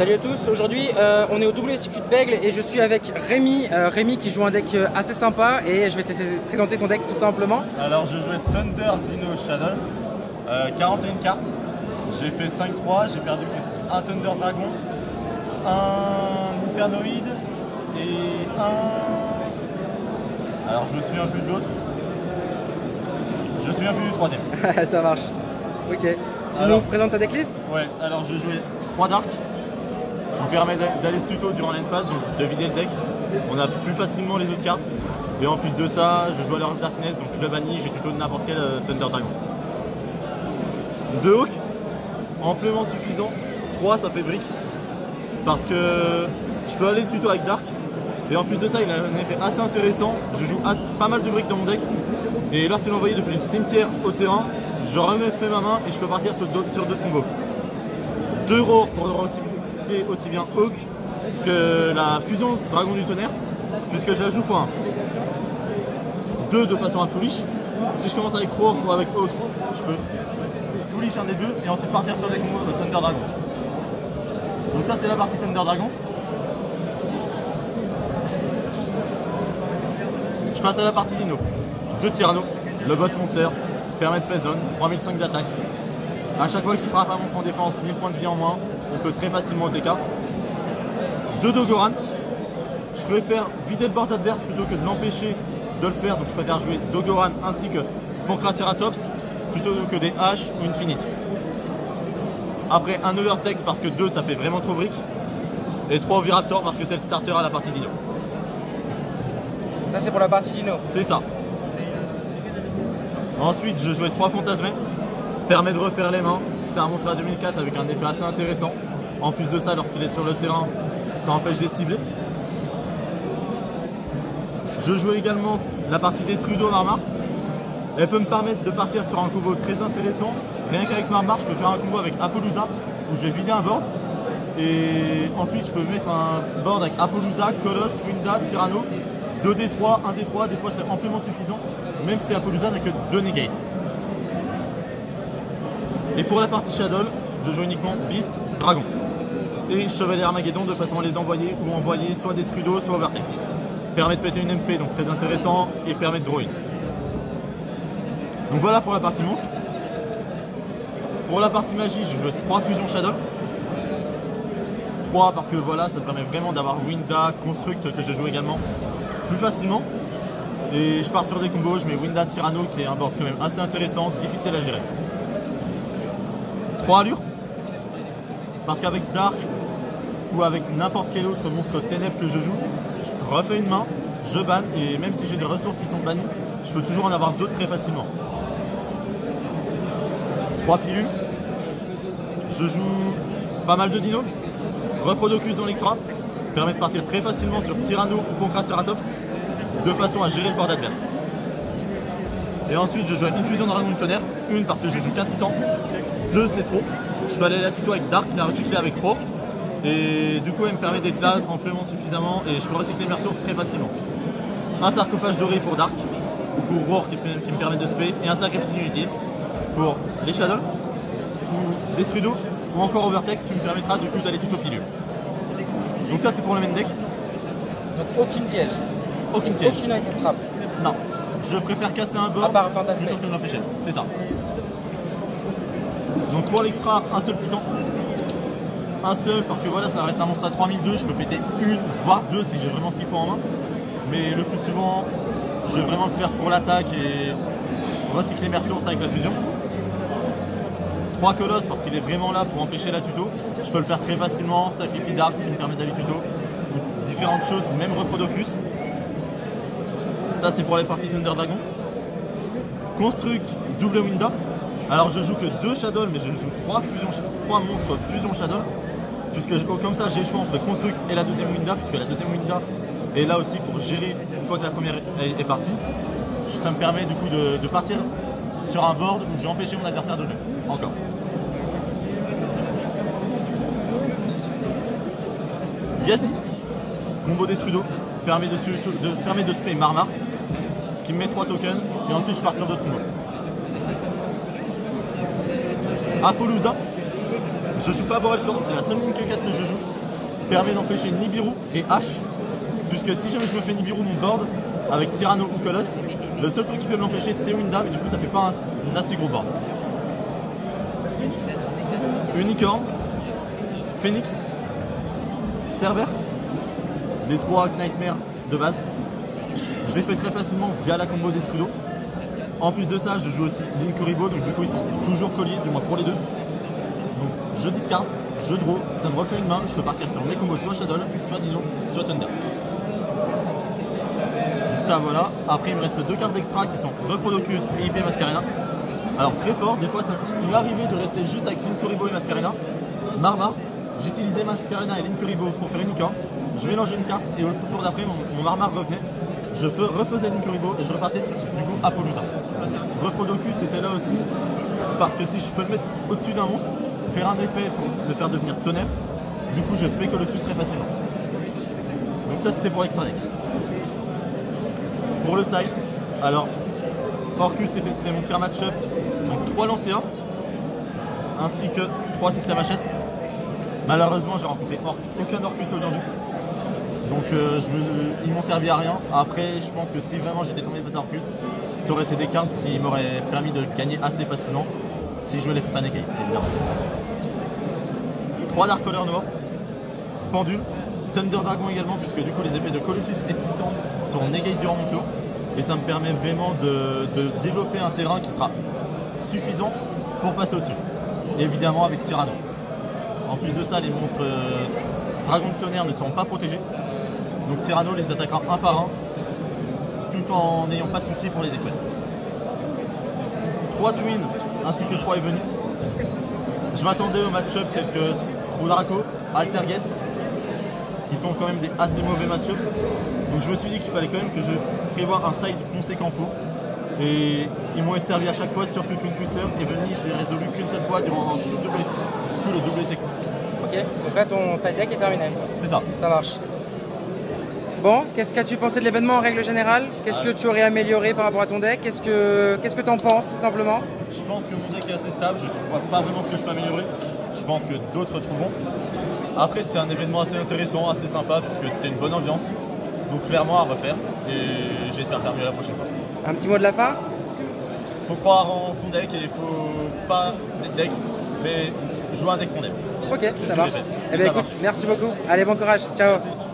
Salut à tous, aujourd'hui on est au WSQ de Bègle et je suis avec Rémi. Rémi qui joue un deck assez sympa et je vais te présenter ton deck tout simplement. Alors je jouais Thunder Dino Shadow, 41 cartes, j'ai fait 5-3, j'ai perdu contre un Thunder Dragon, un Infernoïde et un... Alors je me souviens plus de l'autre, je me souviens plus du troisième. Ça marche, ok. Tu nous présentes ta decklist? Ouais, alors je jouais 3 Dark, qui permet d'aller ce tuto durant l'endphase, donc de vider le deck. On a plus facilement les autres cartes. Et en plus de ça, je joue à l'Heure of Darkness, donc je le bannis, j'ai tuto de n'importe quel Thunder Dragon. 2 Hawk, amplement suffisant. 3 ça fait brique. Parce que je peux aller le tuto avec Dark. Et en plus de ça, il a un effet assez intéressant. Je joue pas mal de briques dans mon deck. Et lorsqu'il est envoyé depuis le cimetière au terrain, je remets fait ma main et je peux partir sur d'autres combos. 2 Roar pour recycler aussi bien Hawk que la fusion Dragon du Tonnerre, puisque je la joue x1. 2 de façon à foolish. Si je commence avec Roar ou avec Hawk, je peux foolish un des deux et ensuite partir sur des combos de Thunder Dragon. Donc ça c'est la partie Thunder Dragon. Je passe à la partie Dino. 2 Tyranno, le boss monster, permet de phase zone, 3005 d'attaque. A chaque fois qu'il frappe un monstre en défense, 1000 points de vie en moins, on peut très facilement TK. 2 Dogoran. Je préfère vider le board adverse plutôt que de l'empêcher de le faire, donc je préfère jouer Dogoran ainsi que Pancraceratops plutôt que des haches ou Infinite. Après un Overtex parce que 2 ça fait vraiment trop brique. Et 3 Oviraptor parce que c'est le starter à la partie Dino. Ça c'est pour la partie Dino. C'est ça. Ensuite je jouais 3 Fantasmés. Permet de refaire les mains. C'est un monstre à 2004 avec un effet assez intéressant. En plus de ça, lorsqu'il est sur le terrain, ça empêche d'être ciblé. Je jouais également la partie Destrudo Marmar. Elle peut me permettre de partir sur un combo très intéressant. Rien qu'avec Marmar, je peux faire un combo avec Apollousa où je vais vider un board. Et ensuite, je peux mettre un board avec Apollousa, Colosse, Winda, Tyranno, 2D3, 1D3. Des fois, c'est amplement suffisant, même si Apollousa n'a que 2 negates. Et pour la partie Shadow, je joue uniquement Beast, Dragon. Et Chevalier Armageddon de façon à les envoyer ou envoyer soit Destrudo, soit Overtex. Permet de péter une MP, donc très intéressant, et permet de draw in. Donc voilà pour la partie monstre. Pour la partie magie, je joue 3 fusions Shadow. 3 parce que voilà, ça permet vraiment d'avoir Winda, Construct que je joue également plus facilement. Et je pars sur des combos, je mets Winda, Tyranno qui est un board quand même assez intéressant, difficile à gérer. 3 allures, parce qu'avec Dark ou avec n'importe quel autre monstre ténèbres que je joue, je refais une main, je banne et même si j'ai des ressources qui sont bannies, je peux toujours en avoir d'autres très facilement. 3 pilules, je joue pas mal de dinos, Reprodocus dans l'extra, permet de partir très facilement sur Tyranno ou Pancraceratops de façon à gérer le board adverse. Et ensuite je joue une fusion de Dragon du Tonnerre, une parce que je joue qu'un titan, 2 c'est trop, je peux aller la tuto avec Dark, la recycler avec Roar, et du coup elle me permet d'être là amplement suffisamment et je peux recycler mes ressources très facilement. Un sarcophage doré pour Dark, pour Roar qui me permet de spray, et un sacrifice inutile pour les Shadows, ou Destrudo, ou encore Overtex qui me permettra du coup d'aller tuto pilule. Donc ça c'est pour le main deck. Donc aucune piège. Aucune piège. Aucune item trap. Non, je préfère casser un board à part Fantasmé plutôt que de l'empêcher, c'est ça. Donc pour l'extra, un seul titan. Un seul parce que voilà, ça reste un monstre à 3002, je peux péter une, voire 2 si j'ai vraiment ce qu'il faut en main. Mais le plus souvent, je vais vraiment le faire pour l'attaque et recycler mes ressources avec la fusion. 3 colosses parce qu'il est vraiment là pour empêcher la tuto. Je peux le faire très facilement, sacrifice Dark qui me permet d'aller tuto. Différentes choses, même Reprodocus. Ça c'est pour les parties Thunder Dragon. Construct, double Winda. Alors je joue que 2 Shadow, mais je joue 3 monstres fusion Shadow, puisque comme ça j'ai le choix entre Construct et la deuxième Winda, puisque la deuxième Winda est là aussi pour gérer une fois que la première est partie. Ça me permet du coup de partir sur un board où j'ai empêché mon adversaire de jouer. Encore. Yassi, combo Destrudo, permet de spray Marmar, qui me met 3 tokens, et ensuite je pars sur d'autres combos. Apollousa, je joue pas Borel Sword, c'est la seule ligne que 4 que je joue. permet d'empêcher Nibiru et H, puisque si jamais je me fais Nibiru mon board, avec Tyranno ou Colosse, le seul truc qui peut me l'empêcher c'est Winda, mais du coup ça fait pas un assez gros board. Unicorn, Phoenix, Cerber, les 3 Nightmare de base. Je les fais très facilement via la combo d'Estrudo. En plus de ça, je joue aussi Linkuriboh, donc du coup ils sont toujours colliers, du moins pour les deux. Donc je discard, je draw, ça me refait une main, je peux partir sur mes combos soit Shadow, soit Dino, soit Thunder. Donc ça voilà, après il me reste 2 cartes d'extra qui sont Reprodocus et IP Mascarena. Alors très fort, des fois il m'est arrivé de rester juste avec Linkuriboh et Mascarena. Marmar, j'utilisais Mascarena et Linkuriboh pour faire Unicorn, je mélangeais une carte et au tour d'après mon Marmar revenait. Je refaisais Linkuriboh et je repartais sur du coup Apollousa. Reprodocus était là aussi parce que si je peux le mettre au-dessus d'un monstre, faire un effet pour le faire devenir tonnerre, du coup je fais Colossus très facilement. Donc ça c'était pour l'extra deck. Pour le side, alors Orcus était mon tir match-up, donc 3 Lancea ainsi que 3 systèmes HS. Malheureusement j'ai rencontré aucun Orcus aujourd'hui. Donc ils m'ont servi à rien. Après je pense que si vraiment j'étais tombé face à Orcus, ça aurait été des cartes qui m'auraient permis de gagner assez facilement si je me les fais pas negate, évidemment. 3 Dark Color noirs, Pendule, Thunder Dragon également, puisque du coup les effets de Colossus et Titan sont negate durant mon tour. Et ça me permet vraiment de développer un terrain qui sera suffisant pour passer au-dessus. Évidemment avec Tyranno. En plus de ça, les monstres Dragon de Tonnerre ne seront pas protégés. Donc Tyranno les attaquera un par un, tout en n'ayant pas de soucis pour les décoller. 3 Twins ainsi que 3 Evenu. Je m'attendais au match-up tels que Rudraco, Altergeist, qui sont quand même des assez mauvais match-up. Donc je me suis dit qu'il fallait quand même que je prévoie un side conséquent pour. Et ils m'ont servi à chaque fois, surtout Twin Twister. Evenu, je l'ai résolu qu'une seule fois durant tout le double essai. Ok, donc là ton side deck est terminé. C'est ça. Ça marche. Bon, qu'est-ce qu'as-tu pensé de l'événement en règle générale? Qu'est-ce que tu aurais amélioré par rapport à ton deck? Qu'est-ce que tu en penses tout simplement? Je pense que mon deck est assez stable, je ne vois pas vraiment ce que je peux améliorer. Je pense que d'autres trouveront. Après c'était un événement assez intéressant, assez sympa, puisque c'était une bonne ambiance. Donc clairement à refaire et j'espère faire mieux la prochaine fois. Un petit mot de la fin? Faut croire en son deck et il faut pas être deck, mais jouer un deck qu'on aime. Ok, ça marche. Eh bien écoute, merci beaucoup. Allez, bon courage. Ciao. Merci.